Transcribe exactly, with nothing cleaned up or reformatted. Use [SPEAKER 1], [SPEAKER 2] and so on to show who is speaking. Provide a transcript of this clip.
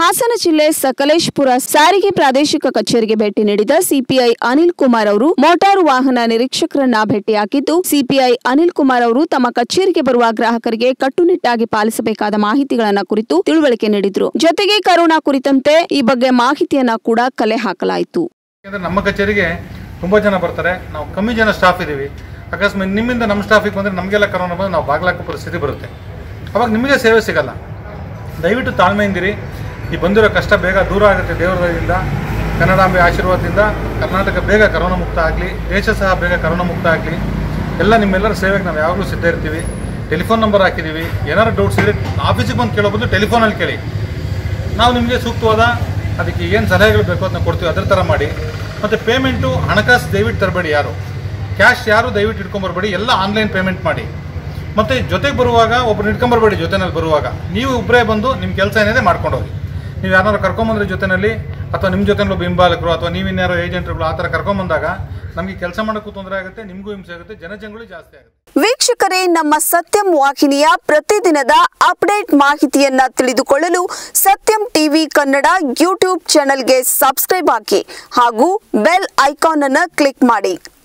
[SPEAKER 1] ಹಾಸನ ಜಿಲ್ಲೆ ಸಕಲೇಶಪುರ ಸಾರಿಗೆ ಪ್ರಾದೇಶಿಕ ಕಚೇರಿಗೆ ಭೇಟಿ ನೀಡಿದ ಸಿಪಿಐ ಅನಿಲ್ ಕುಮಾರ್ ಅವರು ಮೋಟಾರು ವಾಹನ ನಿರೀಕ್ಷಕರನ್ನ ಭೇಟಿಯಾಗಿದ್ದು, ಸಿಪಿಐ ಅನಿಲ್ ಕುಮಾರ್ ಅವರು ತಮ್ಮ ಕಚೇರಿಗೆ ಬರುವ ಗ್ರಾಹಕರಿಗೆ ಕಟ್ಟುನಿಟ್ಟಾಗಿ ಪಾಲಿಸಬೇಕಾದ ಮಾಹಿತಿಗಳನ್ನು ಕುರಿತು ತಿಳುವಳಿಕೆ ನೀಡಿದರು. ಜೊತೆಗೆ ಕರೋನಾ ಕುರಿತಂತೆ ಈ ಬಗ್ಗೆ ಮಾಹಿತಿಯನ್ನ ಕೂಡ ಕಲೆ ಹಾಕಲಾಯಿತು.
[SPEAKER 2] ನಮ್ಮ ಕಚೇರಿಗೆ ತುಂಬಾ ಜನ ಬರ್ತಾರೆ, ನಾವು ಕಮ್ಮಿ ಜನ ಸ್ಟಾಫ್ ಇದೀವಿ. ಅಕಸ್ಮಾತ್ ನಿಮ್ಮಿಂದ ನಮ್ಮ ಸ್ಟಾಫಿಗೆ ಬಂದರೆ ನಮಗೆಲ್ಲ ಕರೋನಾ ಬಂದು ನಾವು ಬಾಗ್ಲಾಕೋ ಪರಿಸ್ಥಿತಿ ಬರುತ್ತೆ. ಅವಾಗ ನಿಮಗೆ ಸೇವೆ ಸಿಗಲ್ಲ. ದಯವಿಟ್ಟು ತಾಳ್ಮೆಯಿಂದಿರಿ. ಈ ಬಂದಿರೋ ಕಷ್ಟ ಬೇಗ ದೂರ ಆಗುತ್ತೆ. ದೇವರದಿಂದ, ಕನ್ನಡಾಂಬೆ ಆಶೀರ್ವಾದದಿಂದ ಕರ್ನಾಟಕ ಬೇಗ ಕರೋನಾ ಮುಕ್ತ ಆಗಲಿ, ದೇಶ ಸಹ ಬೇಗ ಕರೋನಾ ಮುಕ್ತ ಆಗಲಿ. ಎಲ್ಲ ನಿಮ್ಮೆಲ್ಲರ ಸೇವೆಗೆ ನಾವು ಯಾವಾಗಲೂ ಸಿದ್ಧ ಇರ್ತೀವಿ. ಟೆಲಿಫೋನ್ ನಂಬರ್ ಹಾಕಿದ್ದೀವಿ. ಏನಾದ್ರು ಡೌಟ್ಸ್ ಇದ್ರೆ ಆಫೀಸಿಗೆ ಬಂದು ಕೇಳೋ ಬದಲು ಟೆಲಿಫೋನಲ್ಲಿ ಕೇಳಿ. ನಾವು ನಿಮಗೆ ಸೂಕ್ತವಾದ ಅದಕ್ಕೆ ಏನು ಸಲಹೆಗಳು ಬೇಕೋ ಅದನ್ನ ಕೊಡ್ತೀವಿ. ಅದರ ಥರ ಮಾಡಿ. ಮತ್ತು ಪೇಮೆಂಟು ಹಣಕಾಸು ದಯವಿಟ್ಟು ತರಬೇಡಿ. ಯಾರು ಕ್ಯಾಶ್ ಯಾರು ದಯವಿಟ್ಟು ಇಟ್ಕೊಂಬರ್ಬೇಡಿ. ಎಲ್ಲ ಆನ್ಲೈನ್ ಪೇಮೆಂಟ್ ಮಾಡಿ. ಮತ್ತು ಜೊತೆಗೆ ಬರುವಾಗ ಒಬ್ಬರು ಇಟ್ಕೊಂಬರ್ಬೇಡಿ. ಜೊತೆನಲ್ಲಿ ಬರುವಾಗ ನೀವು ಒಬ್ಬರೇ ಬಂದು ನಿಮ್ಮ ಕೆಲಸ ಏನಿದೆ ಮಾಡ್ಕೊಂಡು ಹೋಗಿ. ನೀವು ಯಾರು ಕರ್ಕೊಂಬಂದ್ರೆ ಜೊತೆಯಲ್ಲಿ, ಅಥವಾ ನಿಮ್ಮ ಜೊತೆನಲ್ಲೂ ಬೆಂಬಾಲಕರು ಅಥವಾ ನೀವಿನ್ಯಾರೋ ಏಜೆಂಟ್ಗಳು ಆ ಥರ ಕರ್ಕೊಂಬಂದಾಗ ನಮಗೆ ಕೆಲಸ ಮಾಡೋಕ್ಕೂ ತೊಂದರೆ ಆಗುತ್ತೆ, ನಿಮಗೂ ಹಿಂಸೆ ಆಗುತ್ತೆ, ಜನಜಂಗುಳಿ ಜಾಸ್ತಿ ಆಗುತ್ತೆ.
[SPEAKER 1] ವೀಕ್ಷಕರೇ, ನಮ್ಮ ಸತ್ಯಂ ವಾಹಿನಿಯ ಪ್ರತಿದಿನದ ಅಪ್ಡೇಟ್ ಮಾಹಿತಿಯನ್ನ ತಿಳಿದುಕೊಳ್ಳಲು ಸತ್ಯಂ ಟಿವಿ ಕನ್ನಡ ಯೂಟ್ಯೂಬ್ ಚಾನೆಲ್ಗೆ ಸಬ್ಸ್ಕ್ರೈಬ್ ಹಾಕಿ ಹಾಗೂ ಬೆಲ್ ಐಕಾನ್ ಅನ್ನು ಕ್ಲಿಕ್ ಮಾಡಿ.